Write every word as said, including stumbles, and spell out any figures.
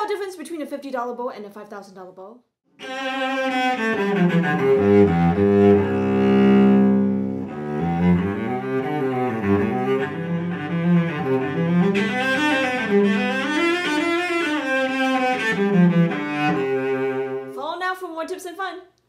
the difference between a fifty dollar bow and a five thousand dollar bow? Follow now for more tips and fun.